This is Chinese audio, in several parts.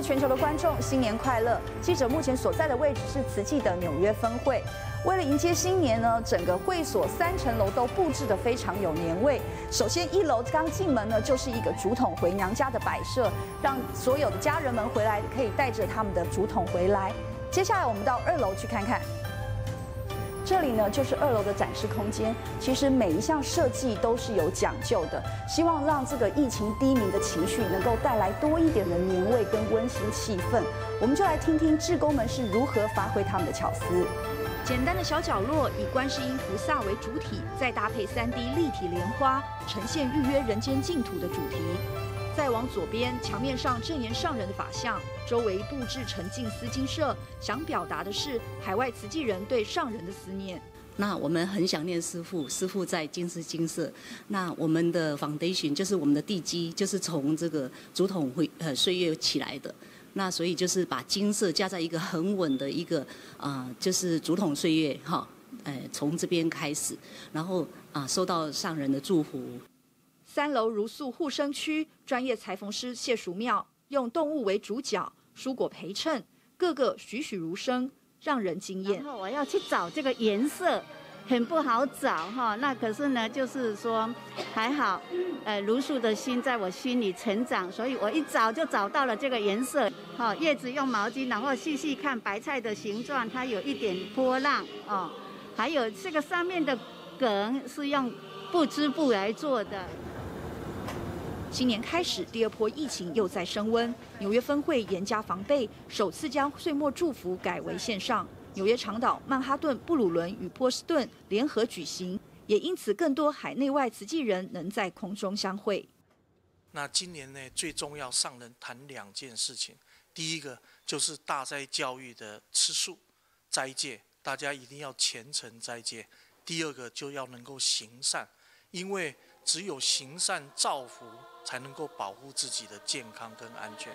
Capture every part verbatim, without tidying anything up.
位全球的观众，新年快乐！记者目前所在的位置是慈济的纽约分会。为了迎接新年呢，整个会所三层楼都布置得非常有年味。首先一楼刚进门呢，就是一个竹筒回娘家的摆设，让所有的家人们回来可以带着他们的竹筒回来。接下来我们到二楼去看看。 这里呢，就是二楼的展示空间。其实每一项设计都是有讲究的，希望让这个疫情低迷的情绪能够带来多一点的年味跟温馨气氛。我们就来听听志工们是如何发挥他们的巧思。简单的小角落以观世音菩萨为主体，再搭配 三 D 立体莲花，呈现预约人间净土的主题。 再往左边，墙面上正言上人的法像，周围布置沉浸丝金色，想表达的是海外慈济人对上人的思念。 那我们很想念师父，师父在金丝金色。那我们的 foundation 就是我们的地基，就是从这个竹筒会呃岁月起来的。那所以就是把金色加在一个很稳的一个啊、呃，就是竹筒岁月哈，呃，从这边开始，然后啊、呃、收到上人的祝福。 三楼如素护生区，专业裁缝师谢淑妙用动物为主角，蔬果陪衬，个个栩栩如生，让人惊艳。 然后我要去找这个颜色，很不好找哈。那可是呢，就是说还好，呃，如素的心在我心里成长，所以我一找就找到了这个颜色。好，叶子用毛巾，然后细细看白菜的形状，它有一点波浪哦。还有这个上面的梗是用布织布来做的。 新年开始，第二波疫情又在升温。纽约分会严加防备，首次将岁末祝福改为线上。纽约长岛、曼哈顿、布鲁伦与波士顿联合举行，也因此更多海内外慈济人能在空中相会。 那今年呢，最重要上人谈两件事情，第一个就是大斋教育的吃素斋戒，大家一定要虔诚斋戒；第二个就要能够行善，因为只有行善造福。 才能够保护自己的健康跟安全。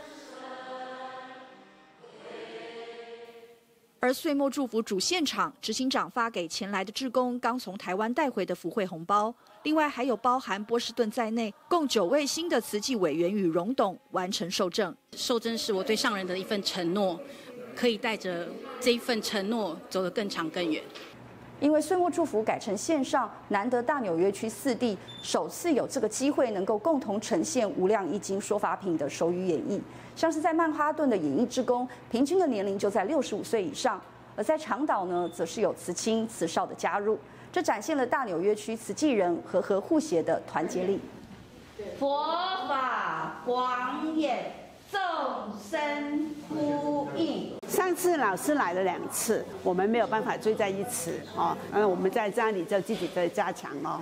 而岁末祝福主现场，执行长发给前来的志工刚从台湾带回的福慧红包，另外还有包含波士顿在内，共九位新的慈济委员与荣董完成受证。 受证是我对上人的一份承诺，可以带着这一份承诺走得更长更远。 因为岁末祝福改成线上，难得大纽约区四地首次有这个机会，能够共同呈现无量易经说法品的手语演绎。像是在曼哈顿的演艺志工，平均的年龄就在六十五岁以上；而在长岛呢，则是有慈亲慈少的加入，这展现了大纽约区慈济人和和互协的团结力。佛法广演，众生呼应。 上次老师来了两次，我们没有办法追在一起哦。嗯，我们在家里就自己在加强哦。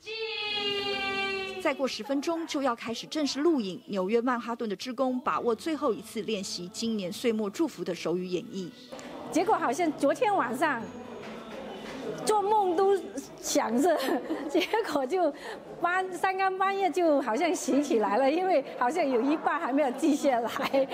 再过十分钟就要开始正式录影，纽约曼哈顿的志工把握最后一次练习今年岁末祝福的手语演绎。 结果好像昨天晚上做梦都想着，结果就半三更半夜就好像醒起来了，因为好像有一半还没有记下来。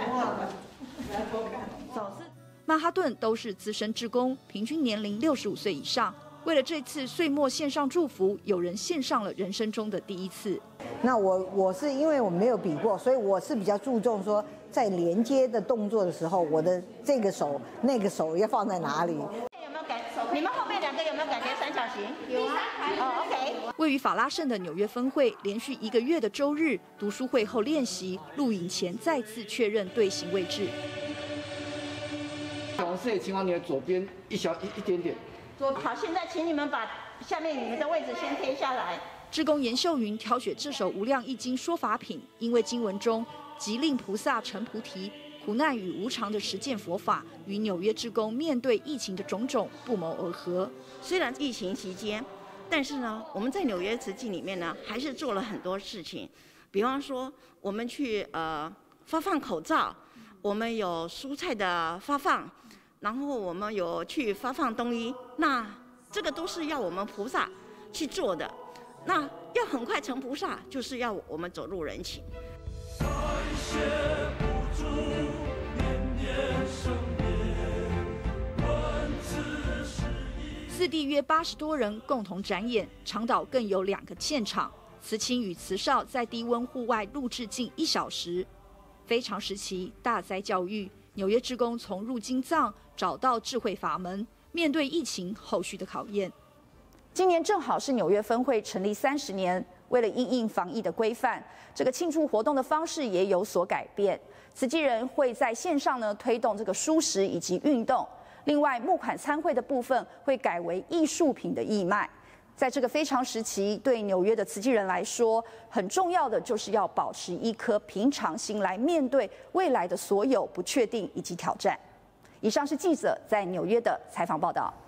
曼哈顿都是资深志工，平均年龄六十五岁以上。为了这次岁末线上祝福，有人献上了人生中的第一次。 那我我是因为我没有比过，所以我是比较注重说在连接的动作的时候，我的这个手那个手要放在哪里。有没有感？你们后面两个有没有感觉三角形？有啊。哦 ，OK。 位于法拉盛的纽约分会，连续一个月的周日读书会后练习，录影前再次确认队形位置。 黄色的情况，你的左边一小一一点点。 左好，现在请你们把下面你们的位置先贴下来。 志工严秀云挑选这首《无量易经》说法品，因为经文中即令菩萨成菩提，苦难与无常的实践佛法，与纽约志工面对疫情的种种不谋而合。 虽然疫情期间，但是呢，我们在纽约慈济里面呢，还是做了很多事情，比方说我们去呃发放口罩，我们有蔬菜的发放。 然后我们有去发放冬衣，那这个都是要我们菩萨去做的。那要很快成菩萨，就是要我们走入人情。 四地约八十多人共同展演，长岛更有两个现场，慈亲与慈少在低温户外录制近一小时。 非常时期大灾教育，纽约志工从入金藏找到智慧法门，面对疫情后续的考验。 今年正好是纽约分会成立三十年，为了因应防疫的规范，这个庆祝活动的方式也有所改变。慈济人会在线上呢推动这个蔬食以及运动，另外募款参会的部分会改为艺术品的义卖。在这个非常时期，对纽约的慈济人来说，很重要的就是要保持一颗平常心来面对未来的所有不确定以及挑战。以上是记者在纽约的采访报道。